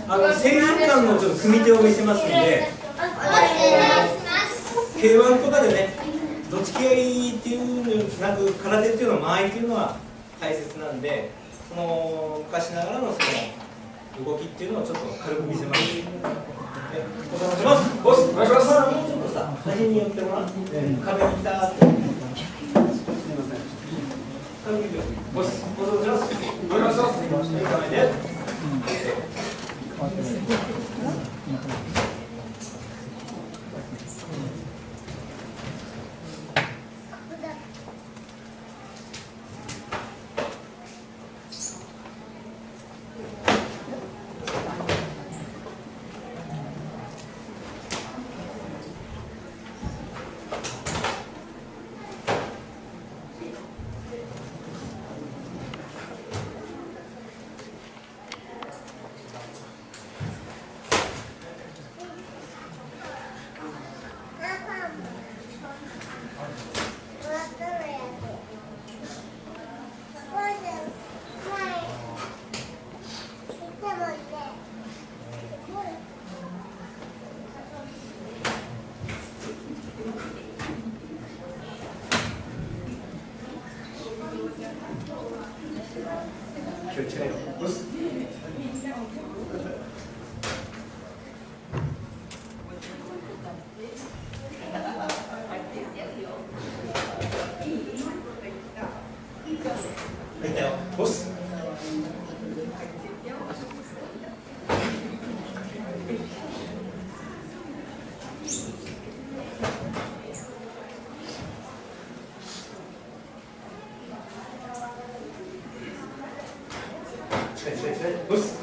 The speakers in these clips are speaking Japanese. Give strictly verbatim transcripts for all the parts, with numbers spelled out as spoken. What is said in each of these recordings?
あの制限感のちょっと組み手を見せますので、ケーワン とかでね、どっち気合いっていうのなく、空手っていうのは間合いっていうのは大切なんで、その昔ながらのその動きっていうのをちょっと軽く見せます。お邪魔します。ボス、お願いします。もうちょっとさ、端に寄ってもらって、壁にいたーって。すみません。ボス、お願いします。お願いします。いい構えで。気をつけろ。ボス。入ったよ。ボス。ボス。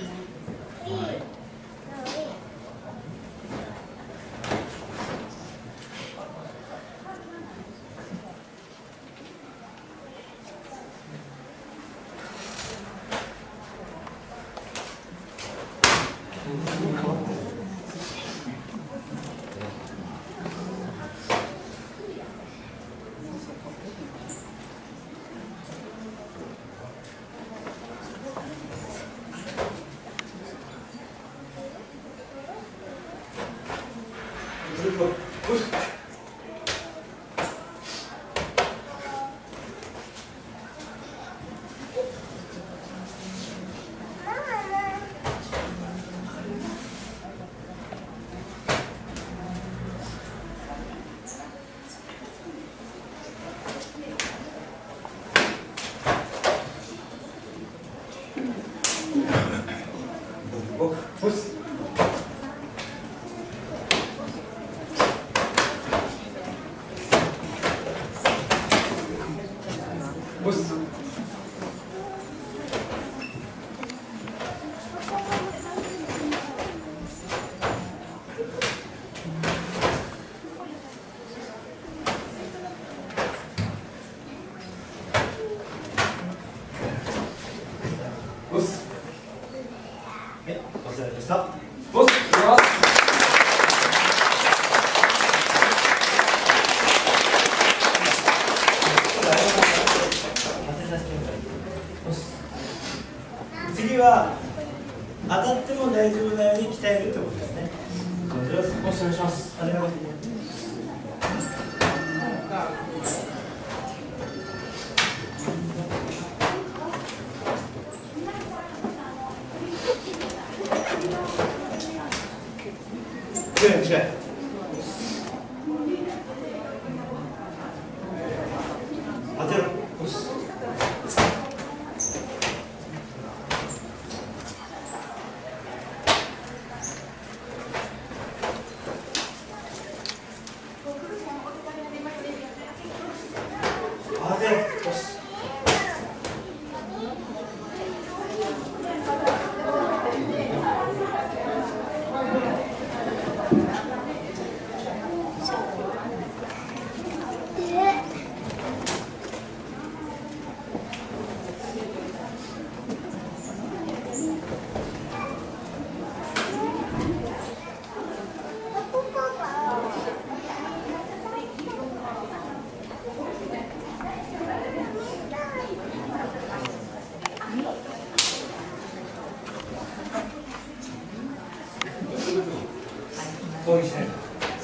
ボス。ボス。ボス。はい、お疲れ様でした。ボス、行きます。次は当たっても大丈夫なように鍛えるってことですね。ボス、お願いします。お願いします。近い近い。当てろ。ボス。当てろ。ボス。 攻撃しない。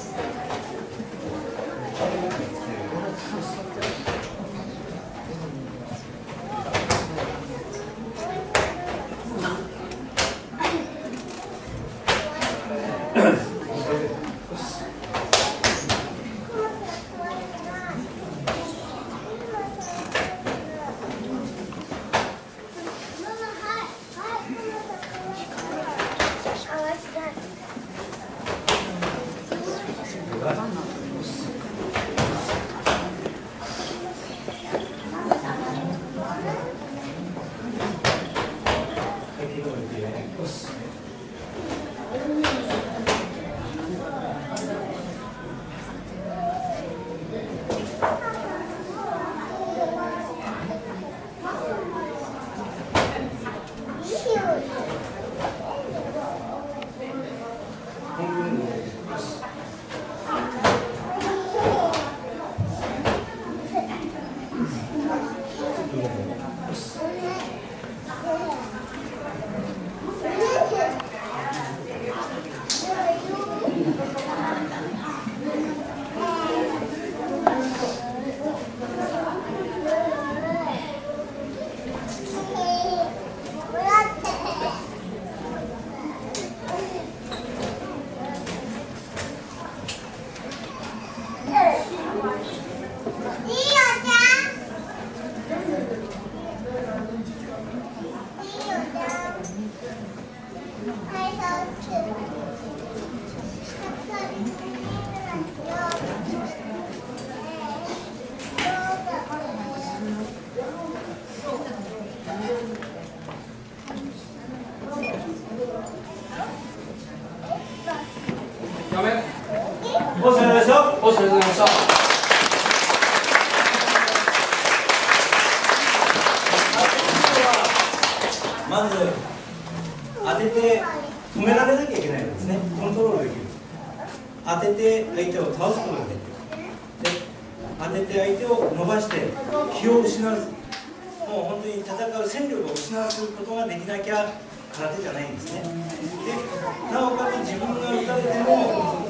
お疲れ様でした。お疲れ様でした。 まず当てて止められなきゃいけないんですね。コントロールできる。当てて相手を倒すことができる。で、当てて相手を伸ばして気を失う。もう本当に戦う戦力を失うことができなきゃ空手じゃないんですね。で、なおかつ自分が打たれても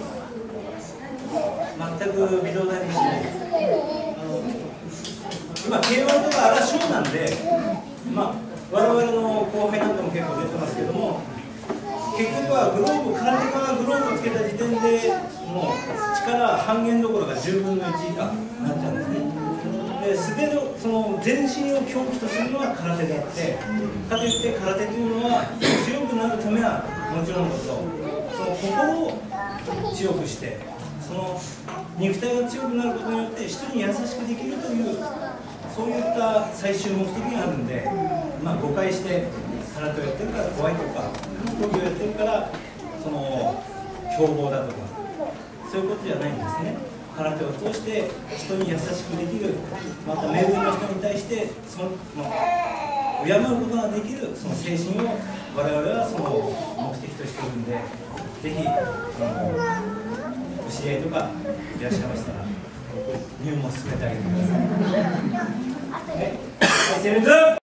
全く微動だにしない。あの今 ケーワン とか荒勝なんで、まあ我々の後輩なんかも結構出てますけども、結局はグローブ、空手家がグローブをつけた時点でもう力半減どころかじゅうぶんのいち以下になっちゃうんですね。で、素手のその全身を凶器とするのは空手であって、かといって空手というのは強くなるためはもちろんのこと、その心を強くして、その肉体が強くなることによって人に優しくできるという、そういった最終目的があるんで、まあ、誤解して空手をやってるから怖いとか、格闘技をやってるからその凶暴だとか、そういうことじゃないんですね。空手を通して人に優しくできる、また目上の人に対してその、まあ、敬うことができるその精神を我々はその目的としているんで、ぜひお知り合いとかいらっしゃいましたら入門を進めてあげてください。ね、